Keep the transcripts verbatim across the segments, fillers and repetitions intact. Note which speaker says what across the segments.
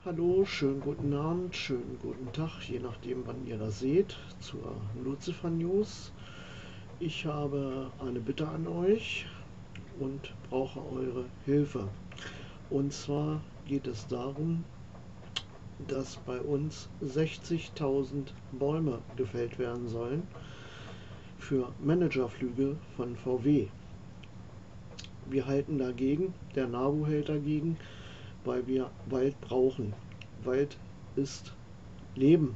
Speaker 1: Hallo, schönen guten Abend, schönen guten Tag, je nachdem, wann ihr das seht, zur Lucifer News. Ich habe eine Bitte an euch und brauche eure Hilfe. Und zwar geht es darum, dass bei uns sechzigtausend Bäume gefällt werden sollen für Managerflüge von V W. Wir halten dagegen, der NABU hält dagegen, weil wir Wald brauchen. Wald ist Leben.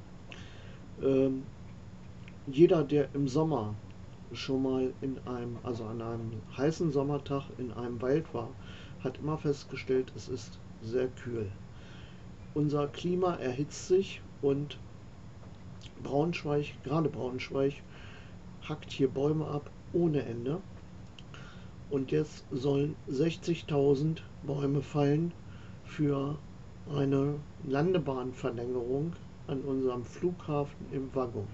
Speaker 1: Ähm, jeder, der im Sommer schon mal in einem, also an einem heißen Sommertag in einem Wald war, hat immer festgestellt, es ist sehr kühl. Unser Klima erhitzt sich und Braunschweig, gerade Braunschweig, hackt hier Bäume ab ohne Ende. Und jetzt sollen sechzigtausend Bäume fallen für eine Landebahnverlängerung an unserem Flughafen im Waggon.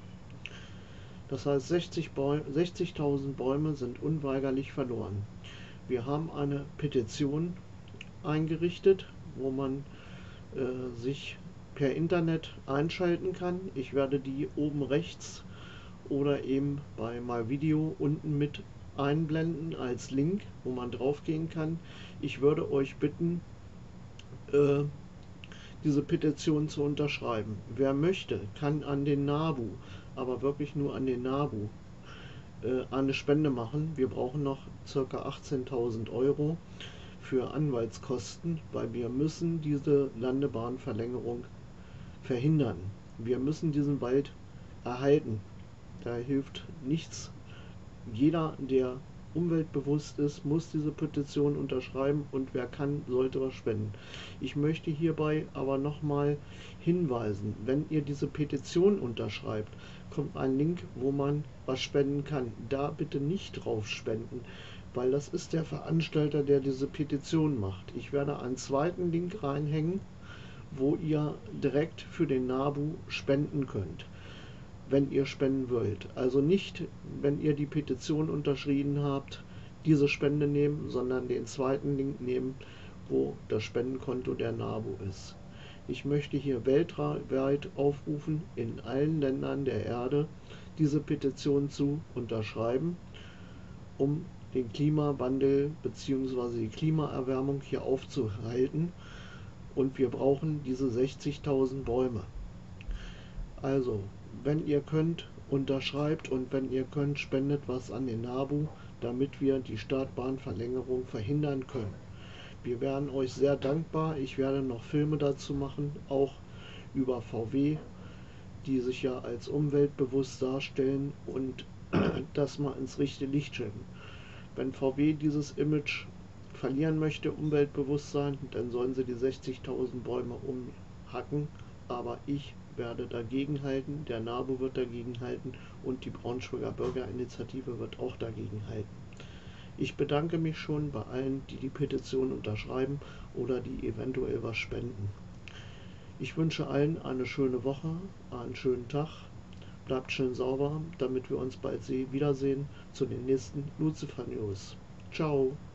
Speaker 1: Das heißt, sechzigtausend Bäume sind unweigerlich verloren. Wir haben eine Petition eingerichtet, wo man äh, sich per Internet einschalten kann. Ich werde die oben rechts oder eben bei MyVideo unten mit einblenden als Link, wo man draufgehen kann. Ich würde euch bitten, äh, diese Petition zu unterschreiben. Wer möchte, kann an den NABU, aber wirklich nur an den NABU, äh, eine Spende machen. Wir brauchen noch ca. achtzehntausend Euro für Anwaltskosten, weil wir müssen diese Landebahnverlängerung verhindern. Wir müssen diesen Wald erhalten. Da hilft nichts. Jeder, der umweltbewusst ist, muss diese Petition unterschreiben und wer kann, sollte was spenden. Ich möchte hierbei aber nochmal hinweisen, wenn ihr diese Petition unterschreibt, kommt ein Link, wo man was spenden kann. Da bitte nicht drauf spenden, weil das ist der Veranstalter, der diese Petition macht. Ich werde einen zweiten Link reinhängen, wo ihr direkt für den NABU spenden könnt, wenn ihr spenden wollt. Also nicht, wenn ihr die Petition unterschrieben habt, diese Spende nehmen, sondern den zweiten Link nehmen, wo das Spendenkonto der NABU ist. Ich möchte hier weltweit aufrufen, in allen Ländern der Erde diese Petition zu unterschreiben, um den Klimawandel bzw. die Klimaerwärmung hier aufzuhalten. Und wir brauchen diese sechzigtausend Bäume. Also, wenn ihr könnt, unterschreibt und wenn ihr könnt, spendet was an den NABU, damit wir die Startbahnverlängerung verhindern können. Wir wären euch sehr dankbar. Ich werde noch Filme dazu machen, auch über V W, die sich ja als umweltbewusst darstellen und das mal ins richtige Licht stellen. Wenn V W dieses Image verlieren möchte, Umweltbewusstsein, dann sollen sie die sechzigtausend Bäume umhacken, aber ich werde dagegen halten, der NABU wird dagegen halten und die Braunschweiger Bürgerinitiative wird auch dagegen halten. Ich bedanke mich schon bei allen, die die Petition unterschreiben oder die eventuell was spenden. Ich wünsche allen eine schöne Woche, einen schönen Tag, bleibt schön sauber, damit wir uns bald wiedersehen zu den nächsten Lucifer News. Ciao!